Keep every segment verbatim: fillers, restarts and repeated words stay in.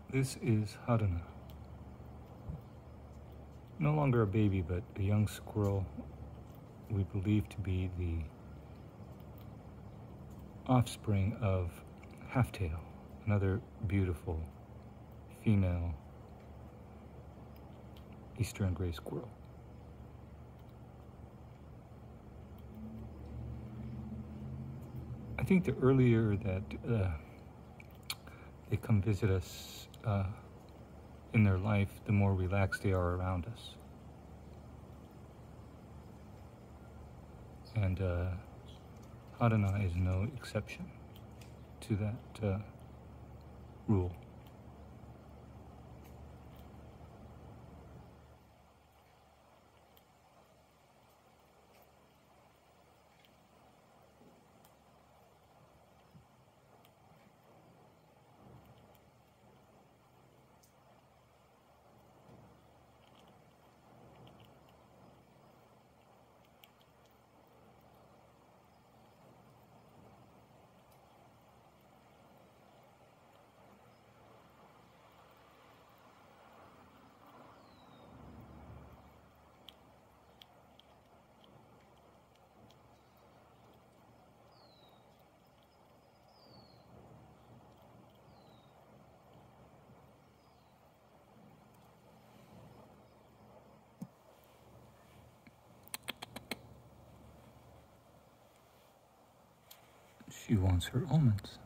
This is Haruna. No longer a baby, but a young squirrel we believe to be the offspring of Halftail, another beautiful female Eastern Gray Squirrel. I think the earlier that uh, they come visit us uh, in their life, the more relaxed they are around us. And uh, Haruna is no exception to that uh, rule. She wants her almonds.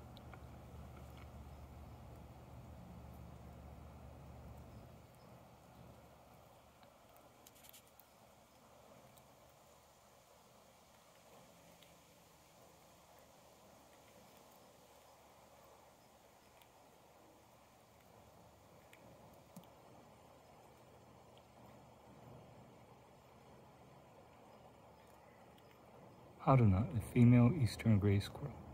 Haruna, a female Eastern Gray Squirrel.